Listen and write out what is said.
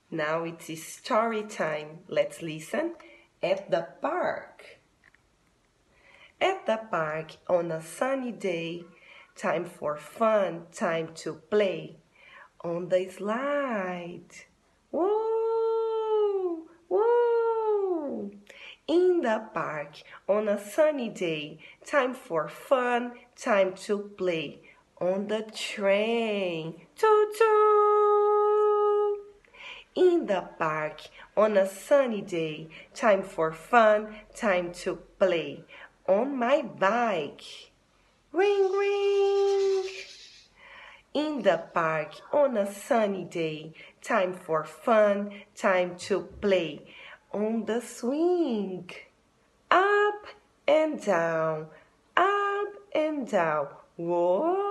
Now it's story time. Let's listen. At the park. At the park on a sunny day, time for fun, time to play. On the slide. Woo! Woo! In the park on a sunny day, time for fun, time to play. On the train. Choo-choo! In the park on a sunny day, time for fun, time to play. On my bike. Ring, ring. In the park on a sunny day, time for fun, time to play. On the swing. Up and down, up and down. Whoa!